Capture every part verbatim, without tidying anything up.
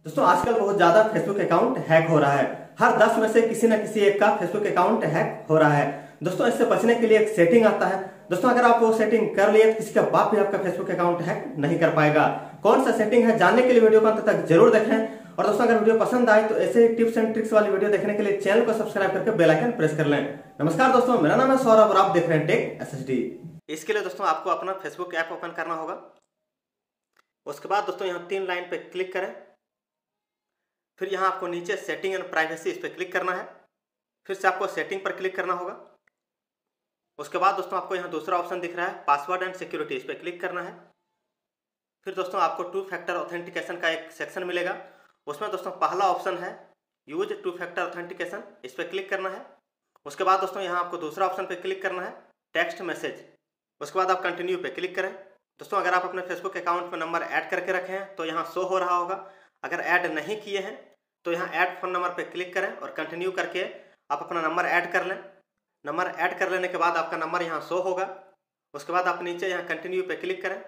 दोस्तों आजकल बहुत ज्यादा फेसबुक अकाउंट हैक हो रहा है। हर दस में से किसी न किसी एक का फेसबुक अकाउंट हैक हो रहा है। दोस्तों इससे बचने के लिए एक सेटिंग आता है। दोस्तों अगर आप वो सेटिंग कर लिए तो किसी का बाप भी आपका फेसबुक अकाउंट हैक नहीं कर पाएगा। कौन सा सेटिंग है जानने के लिए वीडियो को अंत तक जरूर देखें। और दोस्तों अगर वीडियो पसंद आए तो ऐसे ही टिप्स एंड ट्रिक्स वाली वीडियो देखने के लिए चैनल को सब्सक्राइब करके बेल आइकन प्रेस कर लें। नमस्कार दोस्तों, मेरा नाम है सौरभ और आप देख रहे हैं टेक एसएसडी। इसके लिए दोस्तों आपको अपना फेसबुक ऐप ओपन करना होगा। उसके बाद दोस्तों यहाँ तीन लाइन पे क्लिक करें। फिर यहाँ आपको नीचे सेटिंग एंड प्राइवेसी इस पर क्लिक करना है। फिर से आपको सेटिंग पर क्लिक करना होगा। उसके बाद दोस्तों आपको यहाँ दूसरा ऑप्शन दिख रहा है पासवर्ड एंड सिक्योरिटी, इस पर क्लिक करना है। फिर दोस्तों आपको टू फैक्टर ऑथेंटिकेशन का एक सेक्शन मिलेगा। उसमें दोस्तों पहला ऑप्शन है यूज टू फैक्टर ऑथेंटिकेशन, इस पर क्लिक करना है। उसके बाद दोस्तों यहाँ आपको दूसरा ऑप्शन पर क्लिक करना है टेक्स्ट मैसेज। उसके बाद आप कंटिन्यू पे क्लिक करें। दोस्तों अगर आप अपने फेसबुक अकाउंट में नंबर ऐड करके रखे हैं तो यहाँ शो हो रहा होगा। अगर ऐड नहीं किए हैं तो यहाँ ऐड फोन नंबर पे क्लिक करें और कंटिन्यू करके आप अपना नंबर ऐड कर लें। नंबर ऐड कर लेने के बाद आपका नंबर यहाँ शो होगा। उसके बाद आप नीचे यहाँ कंटिन्यू पे क्लिक करें।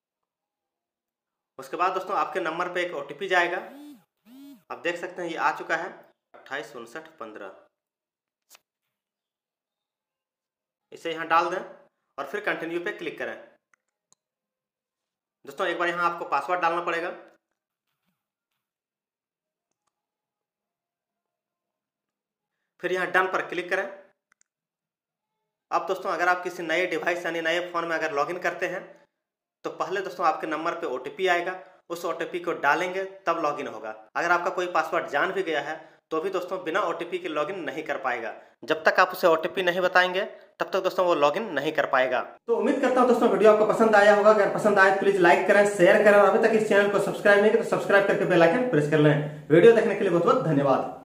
उसके बाद दोस्तों आपके नंबर पे एक ओटीपी जाएगा। आप देख सकते हैं ये आ चुका है अट्ठाईस उनसठ पंद्रह। इसे यहाँ डाल दें और फिर कंटिन्यू पे क्लिक करें। दोस्तों एक बार यहाँ आपको पासवर्ड डालना पड़ेगा। फिर यहाँ डन पर क्लिक करें। अब दोस्तों अगर आप किसी नए डिवाइस यानी नए फोन में अगर लॉगिन करते हैं तो पहले दोस्तों आपके नंबर पे ओटीपी आएगा। उस ओटीपी को डालेंगे तब लॉगिन होगा। अगर आपका कोई पासवर्ड जान भी गया है तो भी दोस्तों बिना ओटीपी के लॉगिन नहीं कर पाएगा। जब तक आप उसे ओटीपी नहीं बताएंगे तब तक दोस्तों वो लॉगिन नहीं कर पाएगा। तो उम्मीद करता हूं दोस्तों वीडियो आपको पसंद आया होगा। अगर पसंद आए तो प्लीज लाइक करें, शेयर करें और अभी तक इस चैनल को सब्सक्राइब नहीं किया तो सब्सक्राइब करके बेल आइकन प्रेस कर लें। वीडियो देखने के लिए बहुत बहुत धन्यवाद।